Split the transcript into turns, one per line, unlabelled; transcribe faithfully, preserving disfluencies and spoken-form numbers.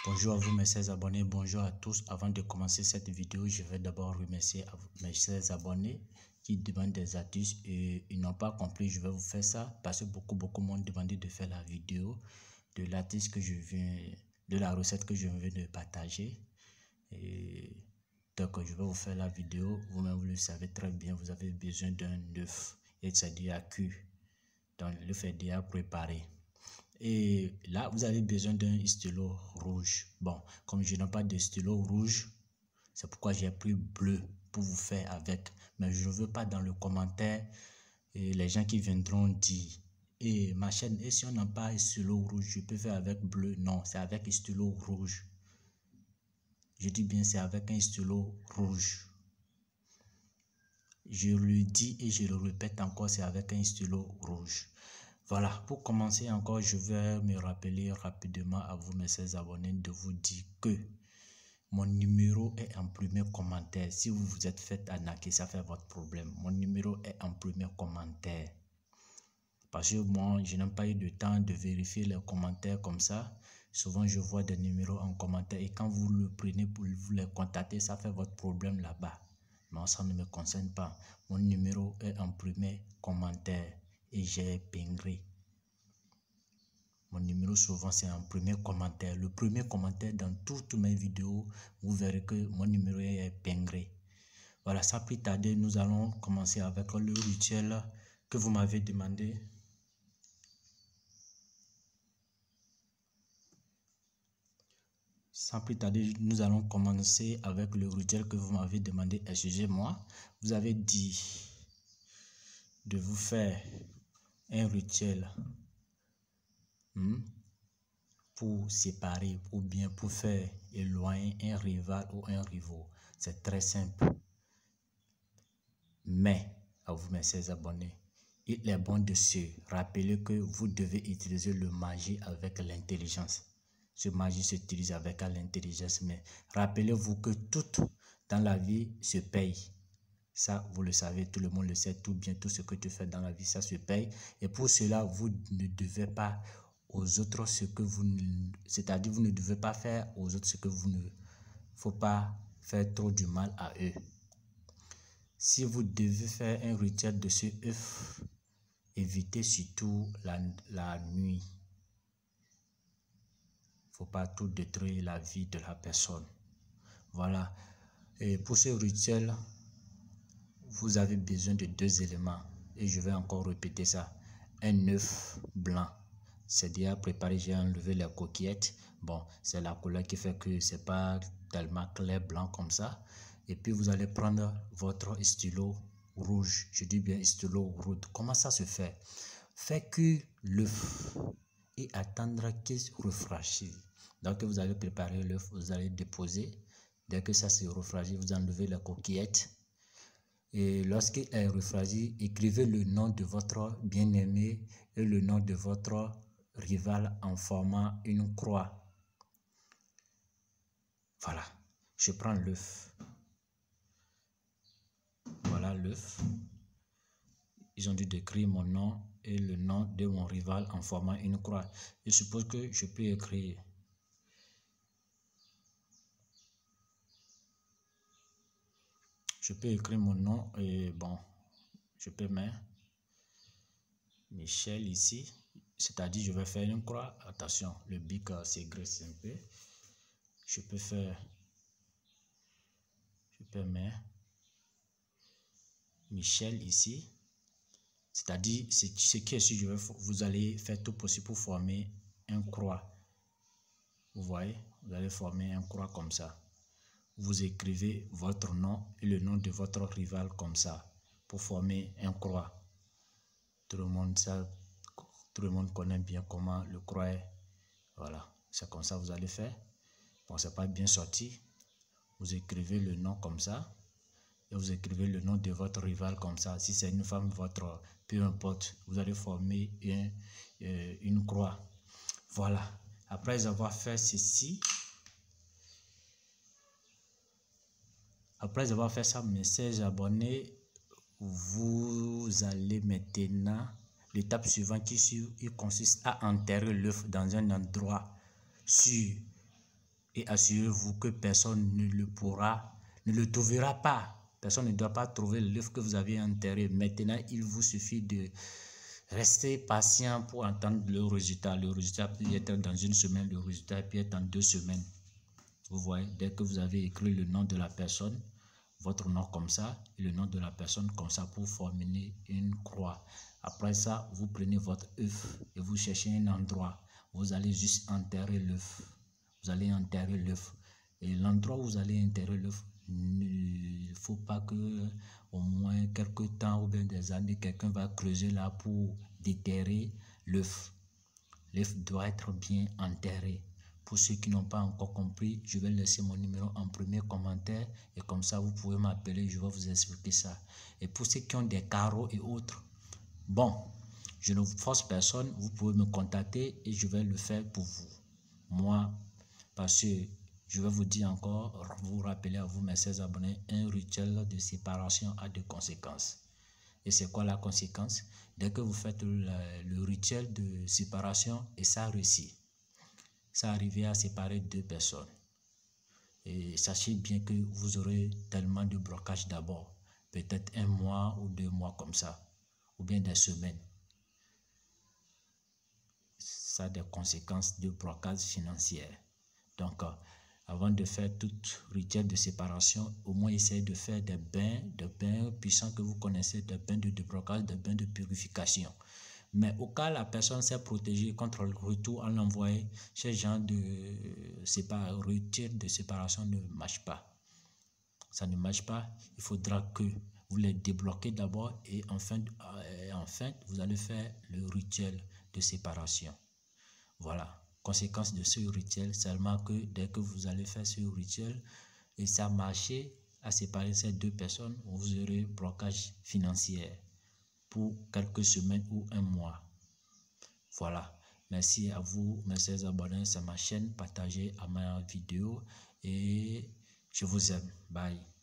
Bonjour à vous mes chers abonnés, bonjour à tous. Avant de commencer cette vidéo, je vais d'abord remercier mes chers abonnés qui demandent des astuces et ils n'ont pas compris. Je vais vous faire ça parce que beaucoup beaucoup m'ont demandé de faire la vidéo de l'artiste que je viens, de la recette que je viens de partager. Et donc je vais vous faire la vidéo. Vous-même vous le savez très bien, vous avez besoin d'un œuf et c'est déjà cuit. Donc l'œuf est déjà préparé. Et là, vous avez besoin d'un stylo rouge. Bon, comme je n'ai pas de stylo rouge, c'est pourquoi j'ai pris bleu pour vous faire avec. Mais je ne veux pas dans le commentaire et les gens qui viendront dire et ma chaîne, et si on n'a pas un stylo rouge, je peux faire avec bleu. Non, c'est avec un stylo rouge. Je dis bien, c'est avec un stylo rouge. Je le dis et je le répète encore, c'est avec un stylo rouge. Voilà, pour commencer encore, je vais me rappeler rapidement à vous, mes chers abonnés, de vous dire que mon numéro est en premier commentaire. Si vous vous êtes fait arnaquer, ça fait votre problème. Mon numéro est en premier commentaire. Parce que moi, je n'ai pas eu de temps de vérifier les commentaires comme ça. Souvent, je vois des numéros en commentaire et quand vous le prenez pour vous les contacter, ça fait votre problème là-bas. Mais ça ne me concerne pas. Mon numéro est en premier commentaire. Et j'ai épinglé. Mon numéro souvent c'est en premier commentaire. Le premier commentaire dans toutes mes vidéos, vous verrez que mon numéro est épinglé. Voilà, sans plus tarder, nous allons commencer avec le rituel que vous m'avez demandé. Sans plus tarder, nous allons commencer avec le rituel que vous m'avez demandé. Excusez-moi, vous avez dit de vous faire un rituel hmm, pour séparer ou bien pour faire éloigner un rival ou un rivaux. C'est très simple. Mais, à vous mes chers abonnés, il est bon de se rappeler que vous devez utiliser le magie avec l'intelligence. Ce magie s'utilise avec l'intelligence, mais rappelez-vous que tout dans la vie se paye. Ça, vous le savez, tout le monde le sait, tout bien, tout ce que tu fais dans la vie, ça se paye. Et pour cela, vous ne devez pas aux autres ce que vous ne... C'est-à-dire, vous ne devez pas faire aux autres ce que vous ne... faut pas faire trop du mal à eux. Si vous devez faire un rituel de ce œuf, évitez surtout la, la nuit. Il ne faut pas tout détruire la vie de la personne. Voilà. Et pour ce rituel, vous avez besoin de deux éléments. Et je vais encore répéter ça. Un œuf blanc. C'est déjà préparé. J'ai enlevé les coquillettes. Bon, c'est la couleur qui fait que c'est pas tellement clair blanc comme ça. Et puis vous allez prendre votre stylo rouge. Je dis bien stylo rouge. Comment ça se fait? Faites cuire l'œuf et attendre qu'il se refroidisse. Donc vous allez préparer l'œuf, vous allez déposer. Dès que ça se refroidit, vous enlevez les coquillettes. Et lorsqu'il est refroidi, écrivez le nom de votre bien-aimé et le nom de votre rival en formant une croix. Voilà, je prends l'œuf. Voilà l'œuf. Ils ont dû décrire mon nom et le nom de mon rival en formant une croix. Je suppose que je peux écrire. Je peux écrire mon nom et bon, je peux mettre Michel ici. C'est-à-dire, je vais faire une croix. Attention, le bic c'est graissé un peu. Je peux faire, je peux mettre Michel ici. C'est-à-dire, ce qui est sûr, je vais, vous allez faire tout possible pour former un croix. Vous voyez, vous allez former un croix comme ça. Vous écrivez votre nom et le nom de votre rival comme ça pour former un croix. Tout le monde sait, tout le monde connaît bien comment le croix est. Voilà, c'est comme ça que vous allez faire. Bon, c'est pas bien sorti. Vous écrivez le nom comme ça et vous écrivez le nom de votre rival comme ça. Si c'est une femme, votre, peu importe, vous allez former un, euh, une croix. Voilà. Après avoir fait ceci, après avoir fait ça, mes chers abonnés, vous allez maintenant, l'étape suivante qui il consiste à enterrer l'œuf dans un endroit sûr. Et assurez-vous que personne ne le pourra, ne le trouvera pas. Personne ne doit pas trouver l'œuf que vous avez enterré. Maintenant, il vous suffit de rester patient pour entendre le résultat. Le résultat peut être dans une semaine, le résultat peut être dans deux semaines. Vous voyez, dès que vous avez écrit le nom de la personne, votre nom comme ça, et le nom de la personne comme ça pour former une croix. Après ça, vous prenez votre œuf et vous cherchez un endroit. Vous allez juste enterrer l'œuf. Vous allez enterrer l'œuf. Et l'endroit où vous allez enterrer l'œuf, il ne faut pas que au moins quelques temps ou bien des années, quelqu'un va creuser là pour déterrer l'œuf. L'œuf doit être bien enterré. Pour ceux qui n'ont pas encore compris, je vais laisser mon numéro en premier commentaire et comme ça vous pouvez m'appeler, je vais vous expliquer ça. Et pour ceux qui ont des carreaux et autres, bon, je ne force personne, vous pouvez me contacter et je vais le faire pour vous. Moi, parce que je vais vous dire encore, vous rappeler à vous mes chers abonnés, un rituel de séparation a des conséquences. Et c'est quoi la conséquence? Dès que vous faites le, le rituel de séparation et ça réussit, ça arrive à séparer deux personnes. Et sachez bien que vous aurez tellement de blocages d'abord, peut-être un mois ou deux mois comme ça, ou bien des semaines. Ça a des conséquences de blocage financier. Donc, euh, avant de faire tout rituel de séparation, au moins essayez de faire des bains, des bains puissants que vous connaissez, des bains de déblocage, des bains de purification. Mais au cas où la personne s'est protégée contre le retour à l'envoyé, ce genre de rituel de séparation ne marche pas. Ça ne marche pas. Il faudra que vous les débloquez d'abord et enfin, euh, enfin, vous allez faire le rituel de séparation. Voilà. Conséquence de ce rituel, seulement que dès que vous allez faire ce rituel et ça marche à séparer ces deux personnes, vous aurez blocage financier pour quelques semaines ou un mois. Voilà. Merci à vous, mes chers abonnés, c'est ma chaîne. Partagez à ma vidéo et je vous aime. Bye.